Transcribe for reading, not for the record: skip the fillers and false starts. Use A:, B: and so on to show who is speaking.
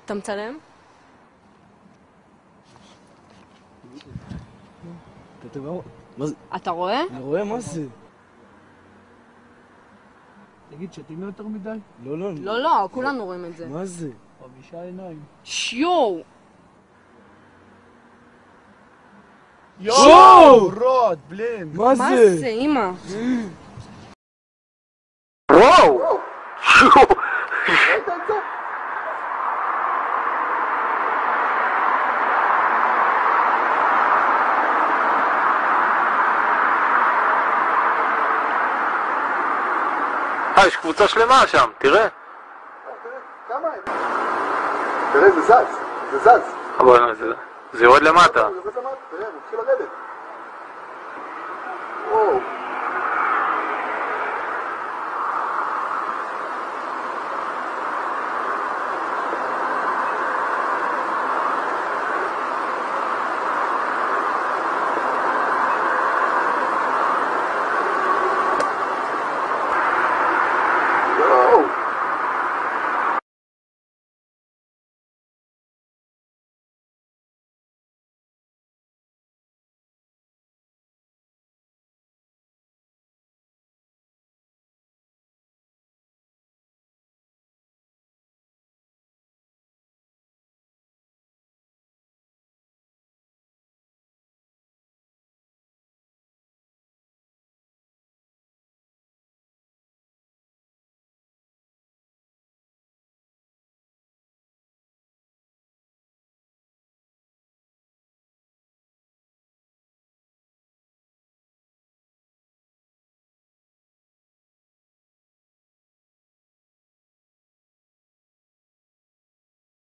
A: אתה מצלם? אתה רואה?
B: אני רואה, מה זה?
C: תגיד, שתים לו יותר מדי?
A: לא, כולנו רואים את זה.
B: מה זה?
C: 5 עיניים.
A: שיו!
C: יואו! רוד, בלין.
B: מה
A: מה
B: זה?
A: זה, אמא?
B: וואו!
C: ראית את זה?
D: יש קבוצה שלמה שם, תראה.
C: כמה הם? תראה, זה זז.
D: אבל זה יורד למטה.
C: זה יורד למטה, תראה, הוא מתחיל לרדת.